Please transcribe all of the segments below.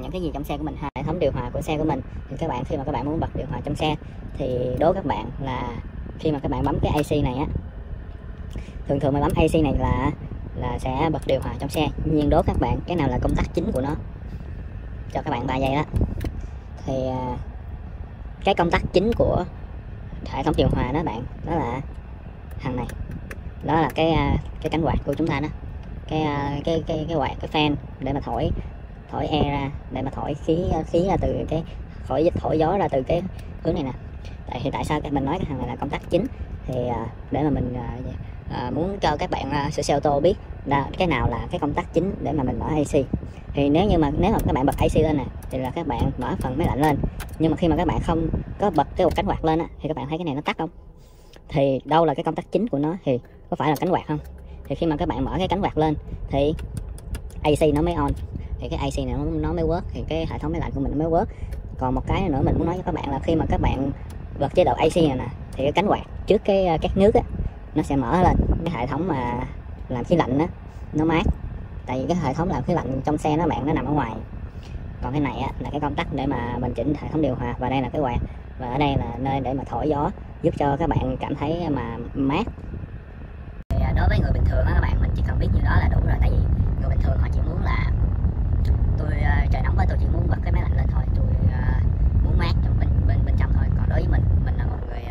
những cái gì trong xe của mình, hệ thống điều hòa của xe của mình. Thì các bạn khi mà các bạn muốn bật điều hòa trong xe thì đố các bạn là khi mà các bạn bấm cái AC này á, thường mà bấm AC này là sẽ bật điều hòa trong xe. Nhưng đố các bạn cái nào là công tắc chính của nó. Cho các bạn 3 giây đó. Thì cái công tắc chính của hệ thống điều hòa đó bạn, đó là thằng này, đó là cái cánh quạt của chúng ta đó, cái quạt, cái fan để mà thổi air ra, để mà thổi khí ra từ cái thổi gió ra từ cái hướng này nè. Tại sao mình nói cái thằng này là công tắc chính thì để mà mình muốn cho các bạn sửa xe ô tô biết cái nào là cái công tắc chính để mà mình mở AC. Thì nếu mà các bạn bật AC lên nè thì là các bạn mở phần máy lạnh lên, nhưng mà khi mà các bạn không có bật cái cánh quạt lên á, thì các bạn thấy cái này nó tắt không? Thì đâu là cái công tắc chính của nó? Thì có phải là cánh quạt không? Thì khi mà các bạn mở cái cánh quạt lên thì AC nó mới on, thì cái AC này nó mới work, thì cái hệ thống máy lạnh của mình nó mới work. Còn một cái nữa mình muốn nói cho các bạn là khi mà các bạn bật chế độ AC này nè thì cái cánh quạt trước cái các nước á, nó sẽ mở lên, cái hệ thống mà làm khí lạnh á nó mát. Tại vì cái hệ thống làm khí lạnh trong xe nó nằm ở ngoài. Còn cái này á là cái công tắc để mà mình chỉnh hệ thống điều hòa, và đây là cái quạt, và ở đây là nơi để mà thổi gió, giúp cho các bạn cảm thấy mà mát. Thì đối với người bình thường á các bạn, mình chỉ cần biết như đó là đủ rồi. Tại vì người bình thường họ chỉ muốn là tôi trời nóng quá, tôi chỉ muốn bật cái máy lạnh lên thôi, tôi muốn mát trong bên trong thôi. Còn đối với mình là một người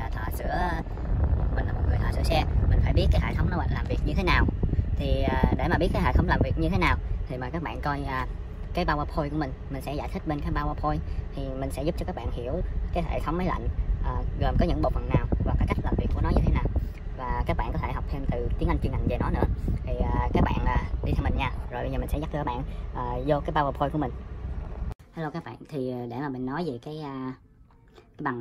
thợ sửa xe, mình phải biết cái hệ thống nó làm việc như thế nào. Thì để mà biết cái hệ thống làm việc như thế nào thì mà các bạn coi cái PowerPoint của mình sẽ giải thích bên cái PowerPoint, thì mình sẽ giúp cho các bạn hiểu cái hệ thống máy lạnh gồm có những bộ phận nào và cái cách làm việc của nó như thế nào. Và các bạn có thể học thêm từ tiếng Anh chuyên ngành về nó nữa. Thì các bạn đi theo mình nha. Rồi bây giờ mình sẽ dắt cho các bạn vô cái PowerPoint của mình. Hello các bạn, thì để mà mình nói về cái bằng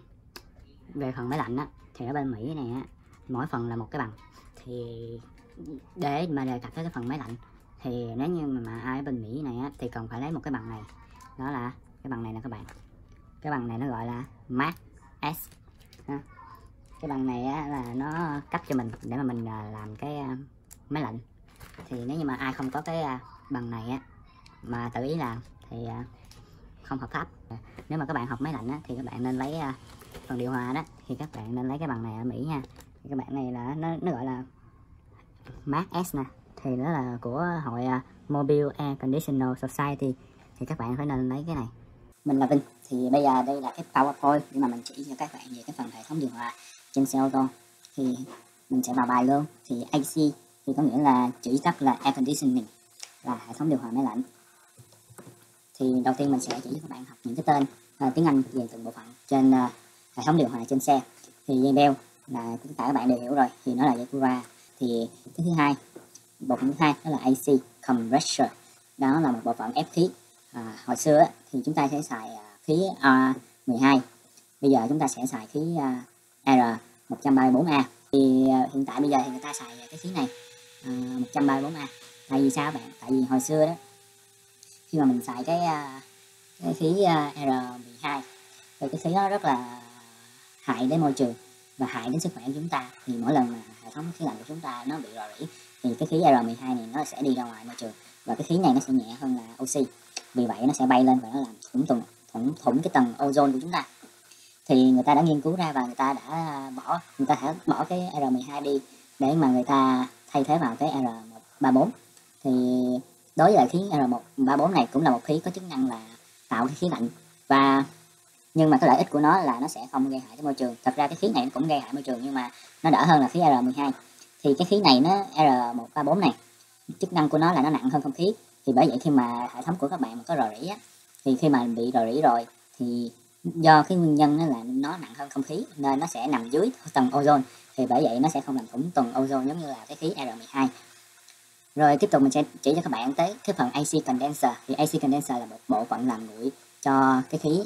về phần máy lạnh á, thì ở bên Mỹ này á, mỗi phần là một cái bằng. Thì để mà đề cập tới cái phần máy lạnh thì nếu như mà ai ở bên Mỹ này á, thì cần phải lấy một cái bằng này. Đó là cái bằng này nè các bạn. Cái bằng này nó gọi là Mac S. Cái bằng này á, là nó cấp cho mình để mà mình làm cái máy lạnh. Thì nếu như mà ai không có cái bằng này á, mà tự ý làm thì không hợp pháp. Nếu mà các bạn học máy lạnh á, thì các bạn nên lấy phần điều hòa đó, thì các bạn nên lấy cái bằng này ở Mỹ nha. Thì cái bạn này là nó gọi là Mac S nè, thì đó là của hội Mobile Air Conditioner Society, thì các bạn phải nên lấy cái này. Mình là Vinh, thì bây giờ đây là cái PowerPoint để mà mình chỉ cho các bạn về cái phần hệ thống điều hòa trên xe ô tô. Thì mình sẽ vào bài luôn. Thì AC thì có nghĩa là chữ tắt là Air Conditioning, là hệ thống điều hòa máy lạnh. Thì đầu tiên mình sẽ chỉ cho các bạn học những cái tên tiếng Anh về từng bộ phận trên hệ thống điều hòa trên xe. Thì dây beo là tất cả các bạn đều hiểu rồi, thì nó là dây Cura. Thì cái thứ hai, bộ phận thứ hai đó là AC Compressor, đó là một bộ phận ép khí. Hồi xưa thì chúng ta sẽ xài khí R12, bây giờ chúng ta sẽ xài khí R134A. Thì hiện tại bây giờ thì người ta xài cái khí này 134A. Tại vì sao bạn? Tại vì hồi xưa đó, khi mà mình xài cái khí R12 thì cái khí đó rất là hại đến môi trường và hại đến sức khỏe của chúng ta. Thì mỗi lần mà hệ thống khí lạnh của chúng ta nó bị rò rỉ thì cái khí R12 này nó sẽ đi ra ngoài môi trường, và cái khí này nó sẽ nhẹ hơn là oxy, vì vậy nó sẽ bay lên và nó làm thủng cái tầng ozone của chúng ta. Thì người ta đã nghiên cứu ra và người ta đã bỏ cái R12 đi để mà người ta thay thế vào cái R134. Thì đối với lại khí R134 này cũng là một khí có chức năng là tạo cái khí lạnh, nhưng mà cái lợi ích của nó là nó sẽ không gây hại tới môi trường. Thật ra cái khí này cũng gây hại môi trường, nhưng mà nó đỡ hơn là khí R12. Thì cái khí này nó R134 này, chức năng của nó là nó nặng hơn không khí. Thì bởi vậy khi mà hệ thống của các bạn mà có rò rỉ á, thì khi mà bị rò rỉ rồi thì do cái nguyên nhân là nó nặng hơn không khí nên nó sẽ nằm dưới tầng ozone, thì bởi vậy nó sẽ không làm thủng tầng ozone giống như là cái khí R12. Rồi tiếp tục mình sẽ chỉ cho các bạn tới cái phần AC Condenser. Thì AC Condenser là một bộ phận làm nguội cho cái khí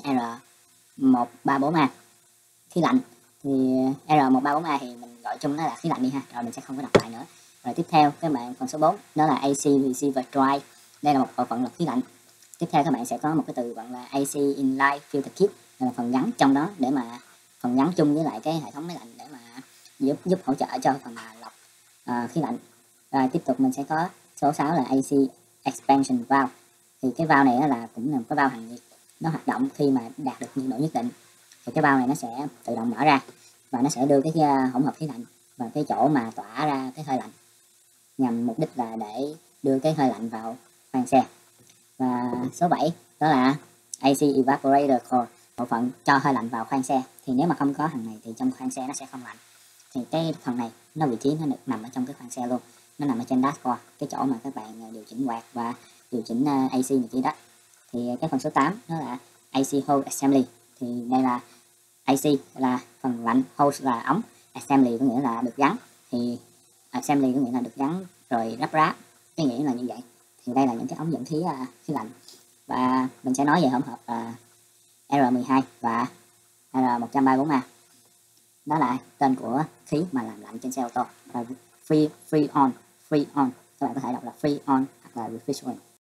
R134A, khí lạnh. Thì R134A thì mình gọi chung nó là khí lạnh đi ha, rồi mình sẽ không có đọc lại nữa. Rồi tiếp theo các bạn phần số 4 đó là AC Receiver Drive. Đây là một bộ phận lọc khí lạnh. Tiếp theo các bạn sẽ có một cái từ gọi là AC Inline Filter Kit, là phần gắn trong đó, để mà phần gắn chung với lại cái hệ thống máy lạnh để mà giúp hỗ trợ cho phần lọc khí lạnh. Rồi tiếp tục mình sẽ có số 6 là AC Expansion Valve. Thì cái valve này là cũng là một cái valve hàn nhiệt, nó hoạt động khi mà đạt được nhiệt độ nhất định thì cái valve này nó sẽ tự động mở ra và nó sẽ đưa cái hỗn hợp khí lạnh vào cái chỗ mà tỏa ra cái hơi lạnh, nhằm mục đích là để đưa cái hơi lạnh vào khoang xe. Và số 7 đó là AC Evaporator Core, bộ phận cho hơi lạnh vào khoang xe. Thì nếu mà không có thằng này thì trong khoang xe nó sẽ không lạnh. Thì cái phần này nó vị trí nó được nằm ở trong cái khoang xe luôn, nó nằm ở trên dashboard, cái chỗ mà các bạn điều chỉnh quạt và điều chỉnh AC này kia đó. Thì cái phần số 8 đó là AC Hose Assembly. Thì đây là AC là phần lạnh, hose là ống, assembly có nghĩa là được gắn. Thì assembly có nghĩa là được gắn rồi lắp ráp, cái nghĩa là như vậy. Thì đây là những cái ống dẫn khí khí lạnh, và mình sẽ nói về hỗn hợp R12 và R134A. Đó là tên của khí mà làm lạnh trên xe ô tô. Và Freon, các bạn có thể đọc là Freon hoặc là refrigerant.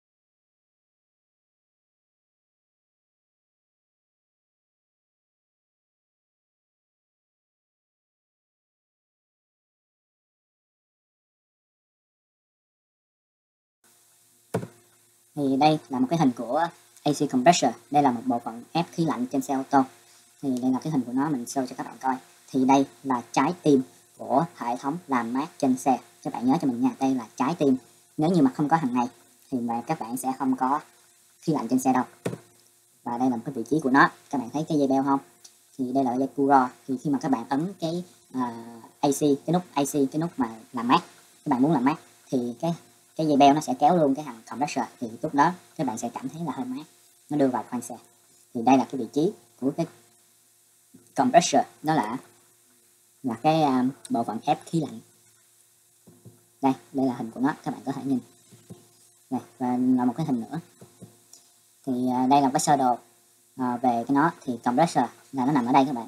Thì đây là một cái hình của AC compressor, đây là một bộ phận ép khí lạnh trên xe ô tô. Thì đây là cái hình của nó, mình show cho các bạn coi. Thì đây là trái tim của hệ thống làm mát trên xe, các bạn nhớ cho mình nha, đây là trái tim. Nếu như mà không có thằng này thì mà các bạn sẽ không có khí lạnh trên xe đâu. Và đây là một cái vị trí của nó, các bạn thấy cái dây beo không? Thì đây là dây Curo. Thì khi mà các bạn ấn cái AC, cái nút AC, cái nút mà làm mát, các bạn muốn làm mát thì cái dây beo nó sẽ kéo luôn cái thằng compressor, thì lúc đó các bạn sẽ cảm thấy là hơi mát, nó đưa vào khoang xe. Thì đây là cái vị trí của cái compressor, đó là cái bộ phận ép khí lạnh. Đây là hình của nó, các bạn có thể nhìn đây, và là một cái hình nữa. Thì đây là một cái sơ đồ về cái nó. Thì compressor là nó nằm ở đây các bạn.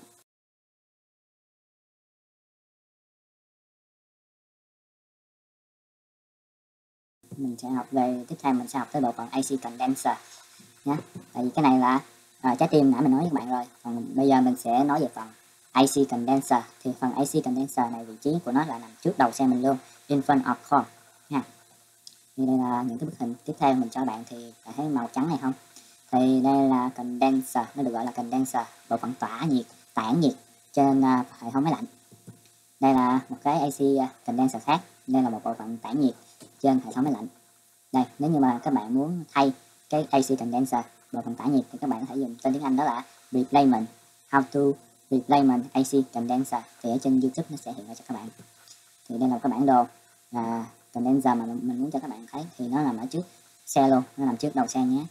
Mình sẽ học về, tiếp theo mình sẽ học tới bộ phận AC condenser nhé. Tại vì cái này là trái tim nãy mình nói với các bạn rồi. Còn bây giờ mình sẽ nói về phần AC condenser. Thì phần AC condenser này vị trí của nó là nằm trước đầu xe mình luôn, in front of core nha. Thì đây là những cái bức hình tiếp theo mình cho bạn. Thì bạn thấy màu trắng này không? Thì đây là condenser, nó được gọi là condenser, bộ phận tỏa nhiệt, tản nhiệt trên hệ thống máy lạnh. Đây là một cái AC condenser khác, đây là một bộ phận tản nhiệt trên hệ thống máy lạnh. Đây, nếu như mà các bạn muốn thay cái AC condenser, bộ phận tản nhiệt, thì các bạn có thể dùng tên tiếng Anh đó là replacement, how to replacement AC condenser. Thì ở trên YouTube nó sẽ hiện ra cho các bạn. Thì đây là cái bản đồ condenser mà mình muốn cho các bạn thấy. Thì nó nằm ở trước xe luôn, nó nằm trước đầu xe nhé.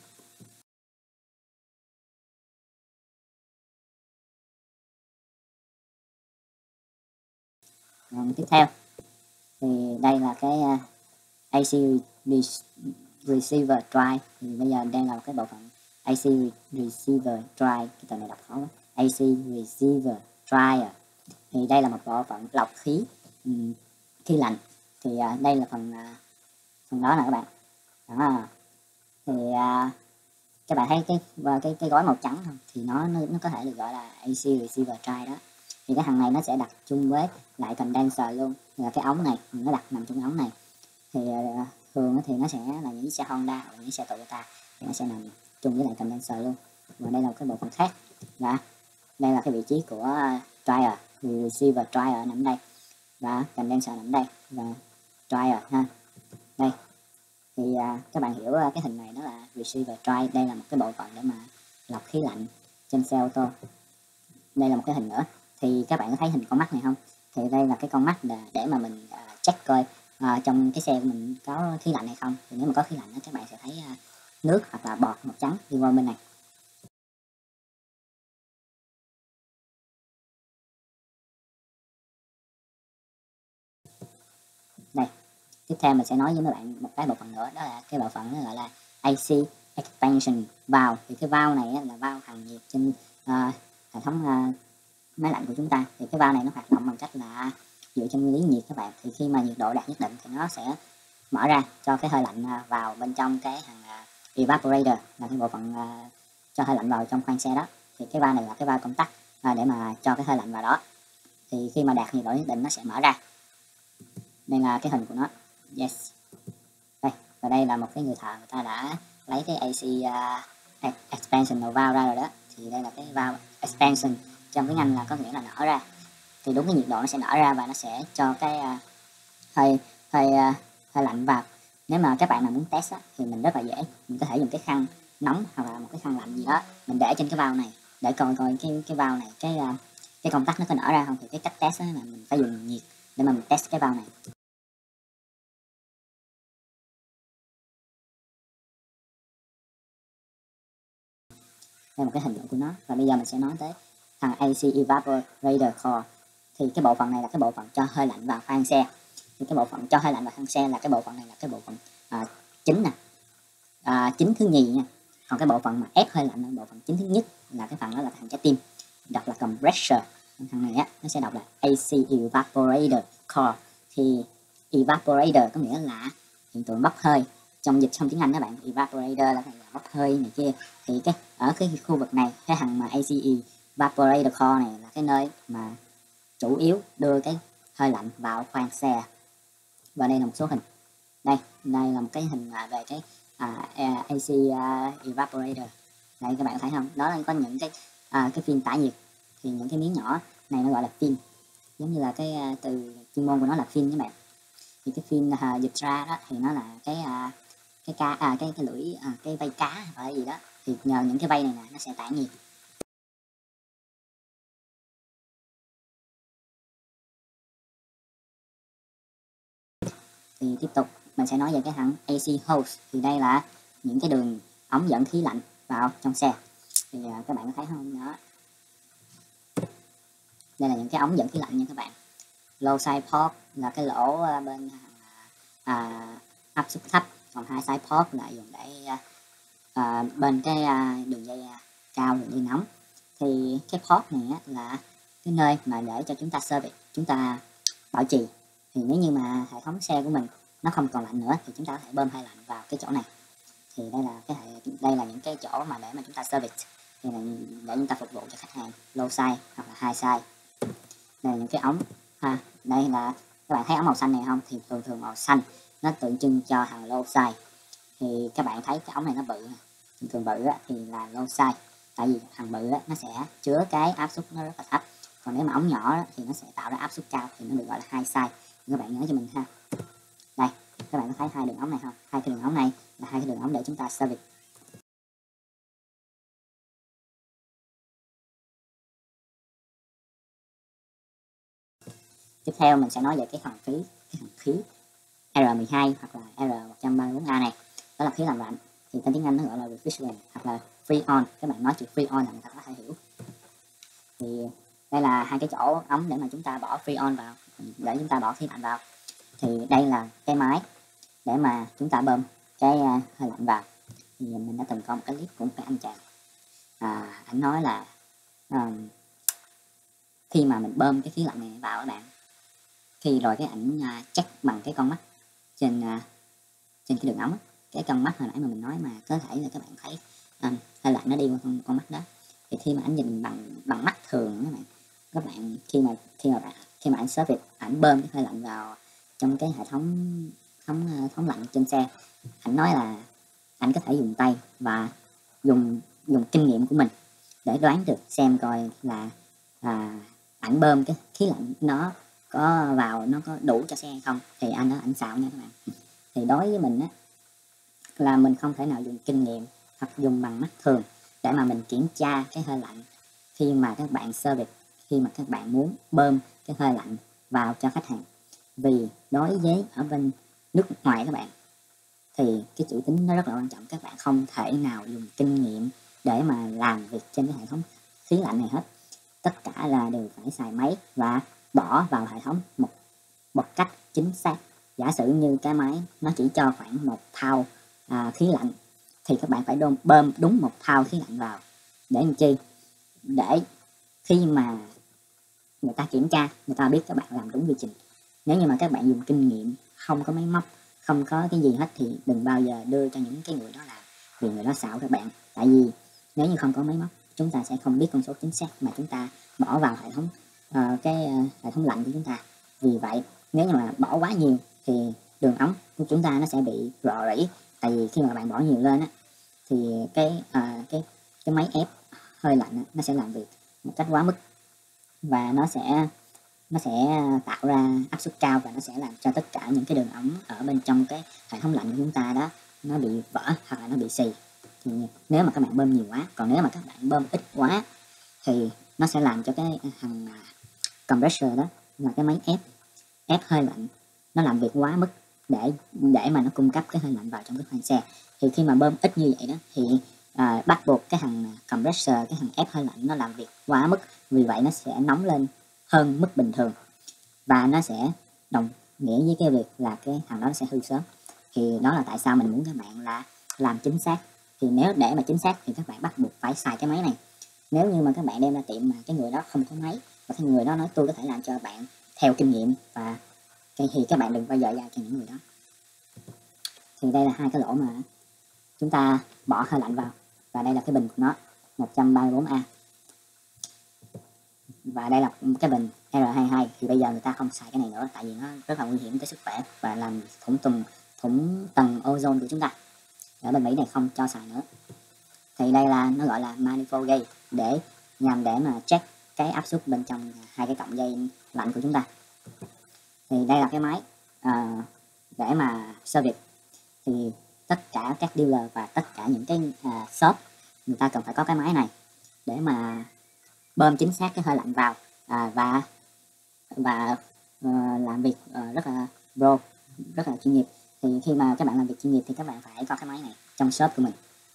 Tiếp theo thì đây là cái AC receiver drive. Thì bây giờ đây là một cái bộ phận AC receiver drive, cái từ này đọc khó lắm. AC receiver dryer. Thì đây là một bộ phận lọc khí khí lạnh. Thì đây là phần đó nè các bạn. Đó. Thì các bạn thấy cái gói màu trắng không? Thì nó có thể được gọi là AC receiver drive đó. Thì cái thằng này nó sẽ đặt chung với lại condenser luôn, là cái ống này nó đặt nằm trong ống này. Thì thường thì nó sẽ là những xe Honda hoặc những xe Toyota thì nó sẽ nằm chung với lại condenser luôn. Và đây là một cái bộ phận khác, và đây là cái vị trí của dryer, receiver dryer nằm đây, và condenser nằm đây, và dryer ha. Đây thì các bạn hiểu cái hình này đó là receiver dry. Đây là một cái bộ phận để mà lọc khí lạnh trên xe ô tô. Đây là một cái hình nữa. Thì các bạn có thấy hình con mắt này không? Thì đây là cái con mắt để mà mình check coi trong cái xe của mình có khí lạnh hay không. Thì nếu mà có khí lạnh các bạn sẽ thấy nước hoặc là bọt màu trắng đi qua bên này. Đây, tiếp theo mình sẽ nói với các bạn một cái bộ phận nữa, đó là cái bộ phận nó gọi là AC expansion valve. Thì cái valve này là valve hàn nhiệt trên hệ thống máy lạnh của chúng ta. Thì cái valve này nó hoạt động bằng cách là dựa trên nguyên lý nhiệt các bạn. Thì khi mà nhiệt độ đạt nhất định thì nó sẽ mở ra cho cái hơi lạnh vào bên trong cái thằng evaporator, là cái bộ phận cho hơi lạnh vào trong khoang xe đó. Thì cái valve này là cái valve công tắc để mà cho cái hơi lạnh vào đó. Thì khi mà đạt nhiệt độ nhất định nó sẽ mở ra. Đây là cái hình của nó. Yes. Đây, và đây là một cái người thợ, người ta đã lấy cái AC expansion valve ra rồi đó, thì đây là cái valve expansion, trong tiếng Anh là có nghĩa là nở ra. Thì đúng cái nhiệt độ nó sẽ nở ra và nó sẽ cho cái hơi lạnh vào. Nếu mà các bạn nào muốn test á, thì mình rất là dễ, mình có thể dùng cái khăn nóng hoặc là một cái khăn lạnh gì đó, mình để trên cái valve này để coi cái valve này cái công tắc nó có nở ra không. Thì cái cách test đó là mình phải dùng nhiệt để mà mình test cái valve này. Đây là một cái hình ảnh của nó. Và bây giờ mình sẽ nói tới thằng AC Evaporator Core. Thì cái bộ phận này là cái bộ phận cho hơi lạnh vào khoang xe. Thì cái bộ phận cho hơi lạnh vào khoang xe là cái bộ phận này là cái bộ phận chính nè, chính thứ nhì nha. Còn cái bộ phận mà ép hơi lạnh là bộ phận chính thứ nhất, là cái phần đó là thằng trái tim, đọc là compressor. Thằng này á nó sẽ đọc là AC Evaporator Core. Thì evaporator có nghĩa là hiện tượng bốc hơi, trong dịch trong tiếng Anh các bạn, evaporator là bốc hơi này kia. Thì cái ở cái khu vực này, cái thằng mà AC Evaporator Core này là cái nơi mà chủ yếu đưa cái hơi lạnh vào khoang xe. Và đây là một số hình. Đây là một cái hình về cái AC Evaporator. Đây các bạn thấy không? Đó là có những cái phim tản nhiệt. Thì những cái miếng nhỏ này nó gọi là phim, giống như là cái từ chuyên môn của nó là phim các bạn. Thì cái phim dịch ra đó thì nó là cái lưỡi cái vây cá hoặc là gì đó. Thì nhờ những cái vây này nè nó sẽ tản nhiệt. Thì tiếp tục mình sẽ nói về cái thằng AC hose. Thì đây là những cái đường ống dẫn khí lạnh vào trong xe. Thì các bạn có thấy không đó, đây là những cái ống dẫn khí lạnh nha các bạn. Low side port là cái lỗ bên áp suất thấp, còn high side port là dùng để bên cái đường dây cao, đường dây nóng. Thì cái port này là cái nơi mà để cho chúng ta service, chúng ta bảo trì. Thì nếu như mà hệ thống xe của mình nó không còn lạnh nữa thì chúng ta có thể bơm hơi lạnh vào cái chỗ này. Thì đây là những cái chỗ mà để mà chúng ta service, đây là để chúng ta phục vụ cho khách hàng low side hoặc là high side. Đây là những cái ống đây là các bạn thấy ống màu xanh này không? Thì thường màu xanh nó tượng trưng cho hàng low side. Thì các bạn thấy cái ống này nó bự, thường bự thì là low side, tại vì thằng bự nó sẽ chứa cái áp suất nó rất là thấp. Còn nếu mà ống nhỏ thì nó sẽ tạo ra áp suất cao, thì nó được gọi là high side. Các bạn nhớ cho mình ha. Đây các bạn có thấy hai đường ống này không? Hai cái đường ống này là hai cái đường ống để chúng ta service. Tiếp theo mình sẽ nói về cái thằng khí R12 hoặc là R134A này. Đó là khí làm lạnh. Thì tên tiếng Anh nó gọi là refrigerant hoặc là freon. Các bạn nói chữ freon là người ta có thể hiểu. Thì đây là hai cái chỗ ống để mà chúng ta bỏ freon vào, để chúng ta bỏ khí lạnh vào. Thì đây là cái máy để mà chúng ta bơm cái hơi lạnh vào. Thì mình đã từng có một cái clip của một cái anh chàng, anh nói là khi mà mình bơm cái khí lạnh này vào các bạn, khi rồi cái ảnh check bằng cái con mắt trên cái đường ống, cái con mắt hồi nãy mà mình nói mà có thể là các bạn thấy hơi lạnh nó đi qua con mắt đó. Thì khi mà ảnh nhìn bằng mắt thường các bạn khi mà ảnh service, ảnh bơm cái hơi lạnh vào trong cái hệ thống lạnh trên xe, ảnh nói là ảnh có thể dùng tay và dùng kinh nghiệm của mình để đoán được xem coi là ảnh bơm cái khí lạnh nó có vào, nó có đủ cho xe hay không. Thì anh đó ảnh xạo nha các bạn. Thì đối với mình là mình không thể nào dùng kinh nghiệm hoặc dùng bằng mắt thường để mà mình kiểm tra cái hơi lạnh khi mà các bạn service, khi mà các bạn muốn bơm cái hơi lạnh vào cho khách hàng. Vì đối với ở bên nước ngoài các bạn, thì cái chữ tính nó rất là quan trọng. Các bạn không thể nào dùng kinh nghiệm để mà làm việc trên cái hệ thống khí lạnh này hết. Tất cả là đều phải xài máy và bỏ vào hệ thống một cách chính xác. Giả sử như cái máy nó chỉ cho khoảng 1 thau khí lạnh, thì các bạn phải bơm đúng 1 thau khí lạnh vào. Để làm chi? Để khi mà người ta kiểm tra, người ta biết các bạn làm đúng quy trình. Nếu như mà các bạn dùng kinh nghiệm, không có máy móc, không có cái gì hết, thì đừng bao giờ đưa cho những cái người đó làm, vì người đó xạo các bạn. Tại vì nếu như không có máy móc, chúng ta sẽ không biết con số chính xác mà chúng ta bỏ vào hệ thống hệ thống lạnh của chúng ta. Vì vậy nếu như mà bỏ quá nhiều thì đường ống của chúng ta nó sẽ bị rò rỉ. Tại vì khi mà bạn bỏ nhiều lên thì cái máy ép hơi lạnh nó sẽ làm việc một cách quá mức, và nó sẽ tạo ra áp suất cao, và nó sẽ làm cho tất cả những cái đường ống ở bên trong cái hệ thống lạnh của chúng ta đó nó bị vỡ hoặc là nó bị xì. Thì nếu mà các bạn bơm nhiều quá, còn nếu mà các bạn bơm ít quá thì nó sẽ làm cho cái thằng compressor đó là cái máy ép hơi lạnh nó làm việc quá mức để mà nó cung cấp cái hơi lạnh vào trong cái khoang xe. Thì khi mà bơm ít như vậy đó thì bắt buộc cái thằng compressor, cái thằng ép hơi lạnh nó làm việc quá mức, vì vậy nó sẽ nóng lên hơn mức bình thường, và nó sẽ đồng nghĩa với cái việc là cái thằng đó nó sẽ hư sớm. Thì đó là tại sao mình muốn các bạn là làm chính xác. Thì nếu để mà chính xác thì các bạn bắt buộc phải xài cái máy này. Nếu như mà các bạn đem ra tiệm mà cái người đó không có máy, và cái người đó nói tôi có thể làm cho bạn theo kinh nghiệm, và thì các bạn đừng bao giờ giao cho những người đó. Thì đây là hai cái lỗ mà chúng ta bỏ hơi lạnh vào, và đây là cái bình của nó 134A, và đây là cái bình R22. Thì bây giờ người ta không xài cái này nữa, tại vì nó rất là nguy hiểm tới sức khỏe và làm thủng tầng ozone của chúng ta. Ở bên Mỹ này không cho xài nữa. Thì đây là nó gọi là manifold gauge, để nhằm để mà check cái áp suất bên trong hai cái cọng dây lạnh của chúng ta. Thì đây là cái máy để mà service. Thì tất cả các dealer và tất cả những cái shop người ta cần phải có cái máy này để mà bơm chính xác cái hơi lạnh vào và làm việc rất là pro, rất là chuyên nghiệp. Thì khi mà các bạn làm việc chuyên nghiệp thì các bạn phải có cái máy này trong shop của mình.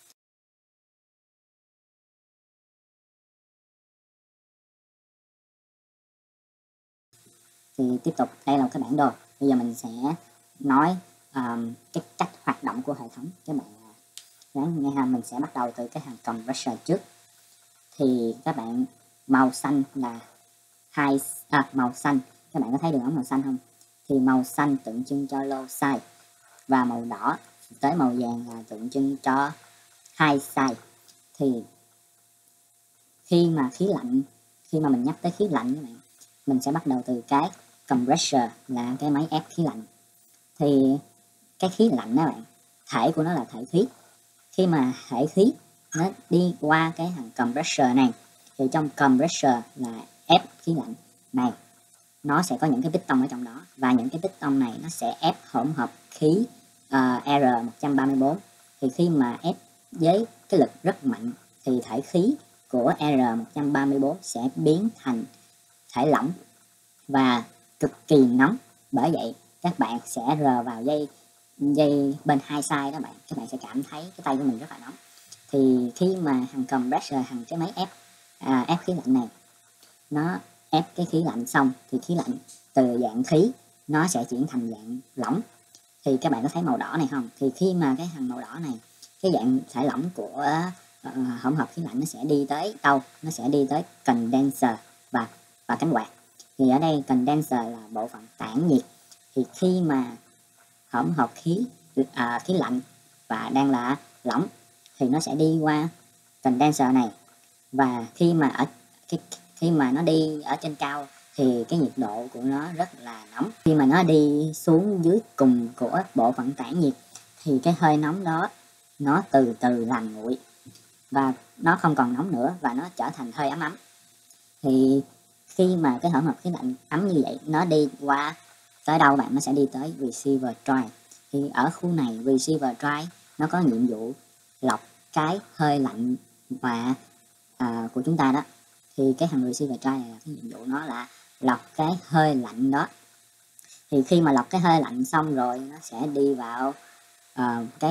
Thì tiếp tục, đây là cái bản đồ. Bây giờ mình sẽ nói cái cách hoạt động của hệ thống. Các bạn ráng nghe ha. Mình sẽ bắt đầu từ cái hàng compressor trước. Thì các bạn màu xanh là màu xanh, các bạn có thấy đường ống màu xanh không? Thì màu xanh tượng trưng cho low side, và màu đỏ tới màu vàng là tượng trưng cho high side. Thì khi mà mình nhắc tới khí lạnh các bạn, mình sẽ bắt đầu từ cái compressor là cái máy ép khí lạnh. Thì cái khí lạnh đó bạn, thể của nó là thể khí. Khi mà thể khí nó đi qua cái thằng compressor này, thì trong compressor là ép khí lạnh này, nó sẽ có những cái piston ở trong đó, và những cái piston này nó sẽ ép hỗn hợp khí R134. Thì khi mà ép với cái lực rất mạnh thì thể khí của R134 sẽ biến thành thể lỏng và cực kỳ nóng. Bởi vậy các bạn sẽ rờ vào dây bên hai side đó bạn, các bạn sẽ cảm thấy cái tay của mình rất là nóng. Thì khi mà thằng compressor, thằng cái máy ép khí lạnh này, nó ép cái khí lạnh xong thì khí lạnh từ dạng khí nó sẽ chuyển thành dạng lỏng. Thì các bạn có thấy màu đỏ này không? Thì khi mà cái thằng màu đỏ này, cái dạng thể lỏng của hỗn hợp khí lạnh, nó sẽ đi tới đâu? Nó sẽ đi tới condenser và cánh quạt. Thì ở đây condenser là bộ phận tản nhiệt. Thì khi mà hỗn hợp khí lạnh và đang là lỏng thì nó sẽ đi qua condenser này, và khi mà nó đi ở trên cao thì cái nhiệt độ của nó rất là nóng. Khi mà nó đi xuống dưới cùng của bộ phận tản nhiệt thì cái hơi nóng đó nó từ từ làm nguội, và nó không còn nóng nữa, và nó trở thành hơi ấm. Thì khi mà cái hỗn hợp khí lạnh ấm như vậy, nó đi qua tới đâu bạn? Nó sẽ đi tới receiver dry. Thì ở khu này receiver dry nó có nhiệm vụ lọc cái hơi lạnh và của chúng ta đó. Thì cái thằng receiver dry này là cái nhiệm vụ nó là lọc cái hơi lạnh đó. Thì khi mà lọc cái hơi lạnh xong rồi, nó sẽ đi vào cái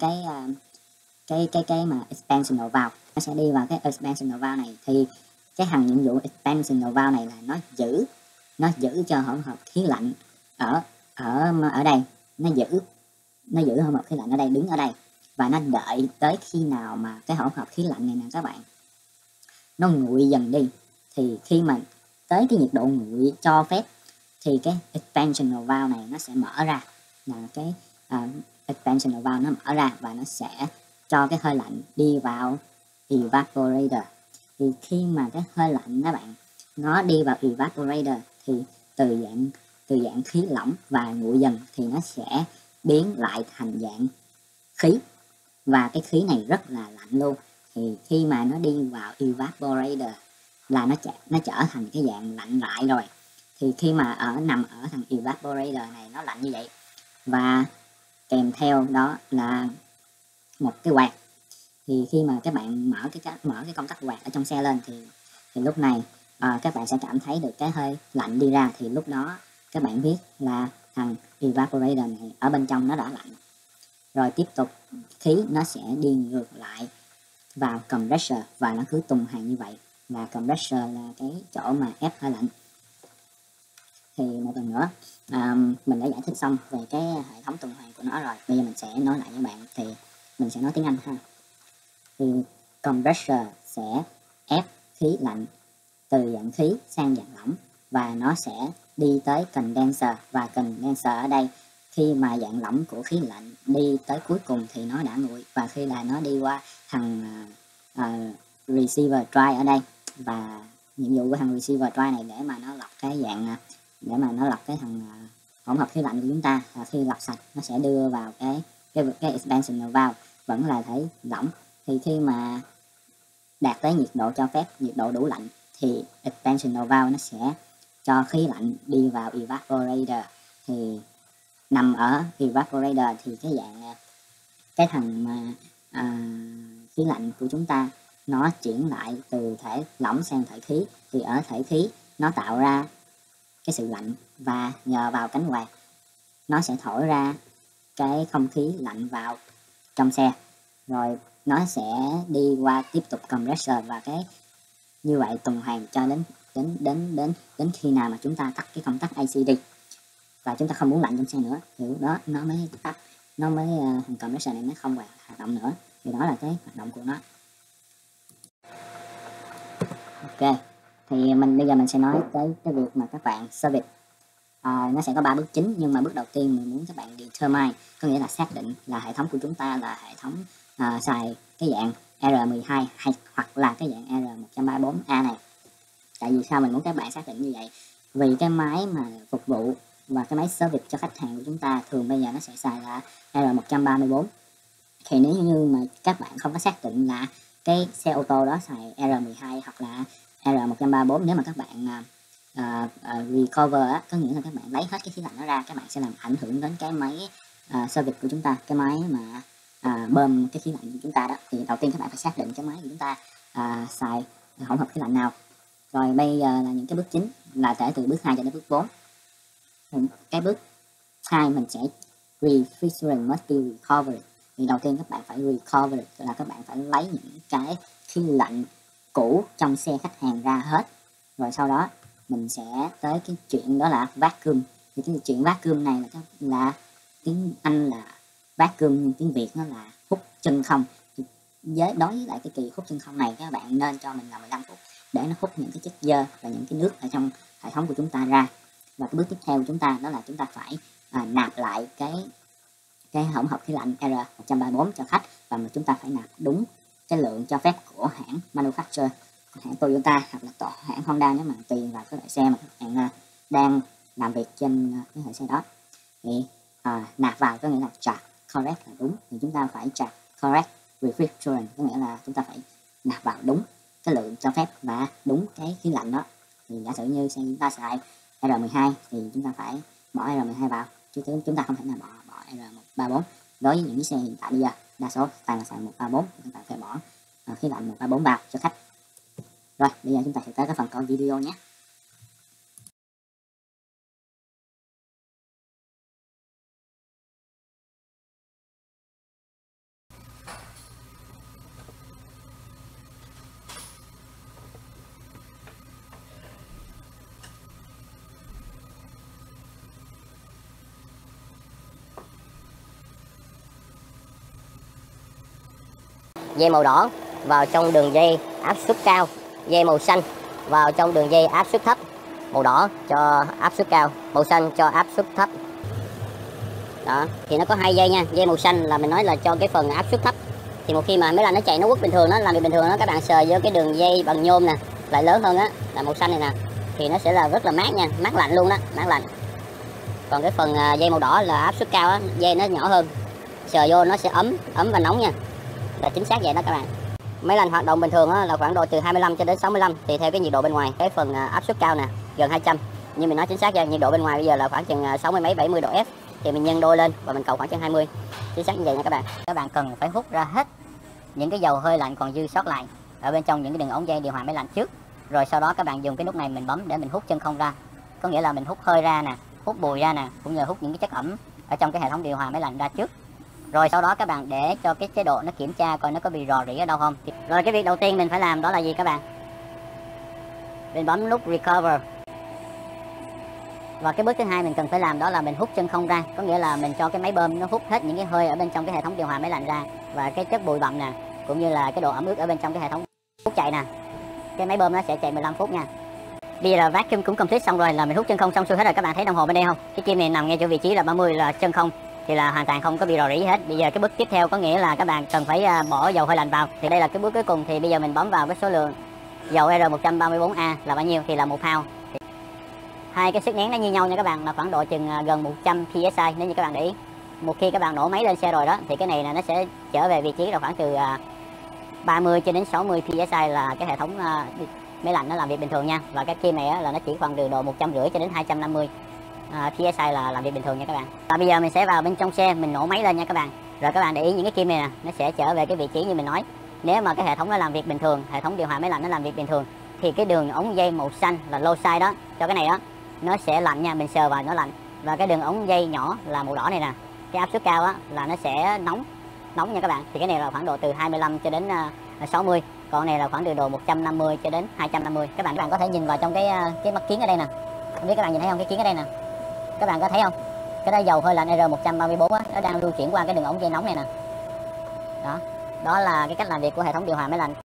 mà expansion valve. Nó sẽ đi vào cái expansion valve này. Thì cái thằng nhiệm vụ expansion valve này là nó giữ cho hỗn hợp khí lạnh ở đây, nó giữ hỗn hợp khí lạnh ở đây, đứng ở đây, và nó đợi tới khi nào mà cái hỗn hợp khí lạnh này nè các bạn, nó nguội dần đi. Thì khi mà tới cái nhiệt độ nguội cho phép thì cái expansion valve này nó sẽ mở ra, là cái expansion valve nó mở ra, và nó sẽ cho cái hơi lạnh đi vào evaporator. Thì khi mà cái hơi lạnh đó bạn, nó đi vào evaporator thì từ dạng khí lỏng và nguội dần thì nó sẽ biến lại thành dạng khí. và cái khí này rất là lạnh luôn. Thì khi mà nó đi vào evaporator là nó trở thành cái dạng lạnh lại rồi. Thì khi mà nằm ở thằng evaporator này nó lạnh như vậy, và kèm theo đó là một cái quạt. Thì khi mà các bạn mở cái công tắc quạt ở trong xe lên thì lúc này các bạn sẽ cảm thấy được cái hơi lạnh đi ra. Thì lúc đó các bạn biết là thằng evaporator này ở bên trong nó đã lạnh. Rồi tiếp tục khí nó sẽ đi ngược lại vào compressor và nó cứ tuần hoàn như vậy. Và compressor là cái chỗ mà ép hơi lạnh. Thì một lần nữa, mình đã giải thích xong về cái hệ thống tuần hoàn của nó rồi. Bây giờ mình sẽ nói lại với bạn, thì mình sẽ nói tiếng Anh ha. Thì compressor sẽ ép khí lạnh từ dạng khí sang dạng lỏng, và nó sẽ đi tới condenser. Và condenser ở đây, khi mà dạng lỏng của khí lạnh đi tới cuối cùng thì nó đã nguội, và khi là nó đi qua thằng receiver dry ở đây. Và nhiệm vụ của thằng receiver dry này để mà nó lọc cái dạng, để mà nó lọc cái thằng hỗn hợp khí lạnh của chúng ta. Và khi lọc sạch nó sẽ đưa vào cái expansion valve vẫn là thể lỏng. Thì khi mà đạt tới nhiệt độ cho phép, nhiệt độ đủ lạnh, thì expansion valve nó sẽ cho khí lạnh đi vào evaporator. Thì nằm ở evaporator thì cái dạng cái thằng mà khí lạnh của chúng ta nó chuyển lại từ thể lỏng sang thể khí. Thì ở thể khí nó tạo ra cái sự lạnh, và nhờ vào cánh quạt nó sẽ thổi ra cái không khí lạnh vào trong xe, rồi nó sẽ đi qua tiếp tục compressor. Và cái như vậy tuần hoàn cho đến khi nào mà chúng ta tắt cái công tắc AC đi, và chúng ta không muốn lạnh trong xe nữa, thì lúc đó nó mới tắt, nó mới thằng compressor này mới không hoạt động nữa. Thì đó là cái hoạt động của nó. Ok, thì bây giờ mình sẽ nói tới cái việc mà các bạn service. Nó sẽ có 3 bước chính, nhưng mà bước đầu tiên mình muốn các bạn determine, có nghĩa là xác định là hệ thống của chúng ta là hệ thống xài cái dạng R12 hay hoặc là cái dạng R134A này. Tại vì sao mình muốn các bạn xác định như vậy? Vì cái máy mà phục vụ và cái máy service cho khách hàng của chúng ta thường bây giờ nó sẽ xài là R134. Thì nếu như mà các bạn không có xác định là cái xe ô tô đó xài R12 hoặc là R134, nếu mà các bạn recover á, có nghĩa là các bạn lấy hết cái khí lạnh nó ra, các bạn sẽ làm ảnh hưởng đến cái máy service của chúng ta, cái máy mà bơm cái khí lạnh của chúng ta đó. Thì đầu tiên các bạn phải xác định cái máy của chúng ta xài hỗn hợp khí lạnh nào. Rồi bây giờ là những cái bước chính, là kể từ bước 2 cho đến bước 4. Cái bước 2 mình sẽ refrigerant must be recovered. Thì đầu tiên các bạn phải recover, là các bạn phải lấy những cái khí lạnh cũ trong xe khách hàng ra hết. Rồi sau đó mình sẽ tới cái chuyện đó là vacuum. Thì cái chuyện vacuum này là tiếng Anh là vacuum, nhưng tiếng Việt nó là hút chân không. Đối với lại cái kỳ hút chân không này, các bạn nên cho mình là 15 phút để nó hút những cái chất dơ và những cái nước ở trong hệ thống của chúng ta ra. Và cái bước tiếp theo của chúng ta đó là chúng ta phải nạp lại cái hỗn hợp khí lạnh R134 cho khách, và chúng ta phải nạp đúng cái lượng cho phép của hãng manufacturer, hãng Toyota hoặc là hãng Honda, nếu mà tùy vào cái loại xe mà các bạn đang làm việc trên cái hệ xe đó. Thì nạp vào có nghĩa là charge correct là đúng, thì chúng ta phải charge correct refrigerant, có nghĩa là chúng ta phải nạp vào đúng cái lượng cho phép và đúng cái khí lạnh đó. Thì giả sử như xe chúng ta xài R12 thì chúng ta phải bỏ R12 vào, chứ chúng ta không thể nào bỏ R134. Đối với những chiếc xe hiện tại bây giờ đa số toàn là xài 134, chúng ta phải bỏ khí lạnh 134 vào cho khách. Rồi bây giờ chúng ta sẽ tới cái phần coi video nhé. Dây màu đỏ vào trong đường dây áp suất cao, dây màu xanh vào trong đường dây áp suất thấp. Màu đỏ cho áp suất cao, màu xanh cho áp suất thấp. Đó, thì nó có 2 dây nha. Dây màu xanh là mình nói là cho cái phần áp suất thấp. Thì một khi mà máy lạnh nó chạy nó quất bình thường, nó làm việc bình thường đó, các bạn sờ vô cái đường dây bằng nhôm nè, lại lớn hơn á, là màu xanh này nè, thì nó sẽ là rất là mát nha, mát lạnh luôn đó, mát lạnh. Còn cái phần dây màu đỏ là áp suất cao á, dây nó nhỏ hơn, sờ vô nó sẽ ấm và nóng nha. là chính xác vậy đó các bạn. Máy lạnh hoạt động bình thường là khoảng độ từ 25 cho đến 65 tùy theo cái nhiệt độ bên ngoài. Cái phần áp suất cao nè gần 200, nhưng mình nói chính xác ra nhiệt độ bên ngoài bây giờ là khoảng chừng 60 mấy 70 độ F, thì mình nhân đôi lên và mình cộng khoảng chừng 20, chính xác như vậy nha các bạn. Các bạn cần phải hút ra hết những cái dầu hơi lạnh còn dư sót lại ở bên trong những cái đường ống dây điều hòa máy lạnh trước, rồi sau đó các bạn dùng cái nút này mình bấm để mình hút chân không ra, có nghĩa là mình hút hơi ra nè, hút bụi ra nè, cũng như là hút những cái chất ẩm ở trong cái hệ thống điều hòa máy lạnh ra trước. Rồi sau đó các bạn để cho cái chế độ nó kiểm tra coi nó có bị rò rỉ ở đâu không. Rồi cái việc đầu tiên mình phải làm đó là gì các bạn? Mình bấm nút recover. Và cái bước thứ hai mình cần phải làm đó là mình hút chân không ra, có nghĩa là mình cho cái máy bơm nó hút hết những cái hơi ở bên trong cái hệ thống điều hòa máy lạnh ra, và cái chất bụi bặm nè, cũng như là cái độ ẩm ướt ở bên trong cái hệ thống hút chạy nè. Cái máy bơm nó sẽ chạy 15 phút nha. Bây giờ là vacuum cũng complete xong rồi, là mình hút chân không xong xuôi hết rồi. Các bạn thấy đồng hồ bên đây không? Cái kim này nằm ngay chỗ vị trí là 30 là chân không, thì là hoàn toàn không có bị rò rỉ gì hết. Bây giờ cái bước tiếp theo có nghĩa là các bạn cần phải bỏ dầu hơi lạnh vào. Thì đây là cái bước cuối cùng, thì bây giờ mình bấm vào cái số lượng dầu R134A là bao nhiêu, thì là 1 pound. Hai cái sức nén nó như nhau nha các bạn, là khoảng độ chừng gần 100 psi. Nếu như các bạn để ý, một khi các bạn nổ máy lên xe rồi đó, thì cái này là nó sẽ trở về vị trí là khoảng từ 30 cho đến 60 psi là cái hệ thống máy lạnh nó làm việc bình thường nha. Và cái kim này là nó chỉ khoảng từ độ 150 cho đến 250 psi là làm việc bình thường nha các bạn. Và bây giờ mình sẽ vào bên trong xe, mình nổ máy lên nha các bạn. Rồi các bạn để ý những cái kim này nè, nó sẽ trở về cái vị trí như mình nói. Nếu mà cái hệ thống nó làm việc bình thường, hệ thống điều hòa máy lạnh nó làm việc bình thường, thì cái đường ống dây màu xanh là low side đó, cho cái này đó, nó sẽ lạnh nha, mình sờ vào nó lạnh. Và cái đường ống dây nhỏ là màu đỏ này nè, cái áp suất cao á là nó sẽ nóng nha các bạn. Thì cái này là khoảng độ từ 25 cho đến 60, còn này là khoảng từ độ 150 cho đến 250. Các bạn có thể nhìn vào trong cái mắt kiến ở đây nè, không biết các bạn nhìn thấy không, cái kiến ở đây nè, các bạn có thấy không, cái đó dầu hơi lạnh R134 á, nó đang lưu chuyển qua cái đường ống dây nóng này nè. Đó là cái cách làm việc của hệ thống điều hòa máy lạnh.